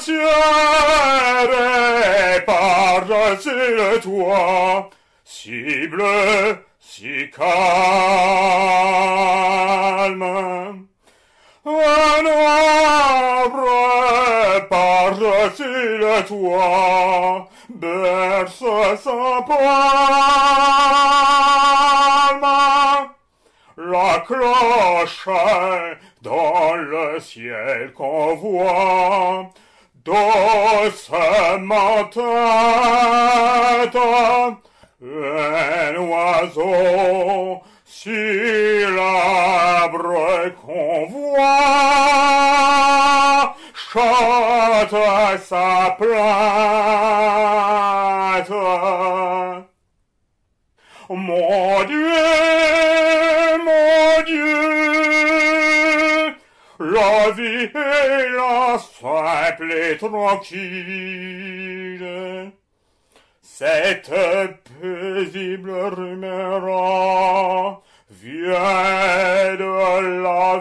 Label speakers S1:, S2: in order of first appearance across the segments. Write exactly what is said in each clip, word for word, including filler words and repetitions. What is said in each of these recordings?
S1: ciel est par-dessus le toit, si bleu, si calme. Un arbre par-dessus le toit berce sa palme. La cloche dans le ciel qu'on voit doucement tête un oiseau sur l'arbre qu'on voit chante sa plainte. Mon Dieu, mon Dieu, la vie est la simple et tranquille. Cette paisible rumeur vient de la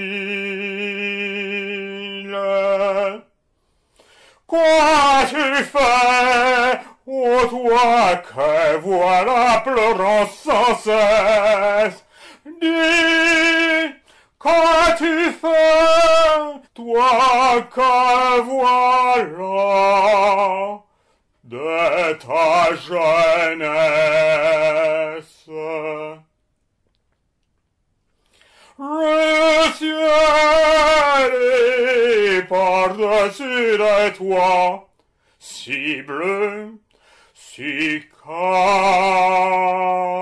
S1: ville. Quoi tu fais, ô toi que voilà pleurant sans cesse? Dis, qu'as-tu fait, toi que voilà de ta jeunesse? Le ciel est par-dessus de toi, si bleu, si calme.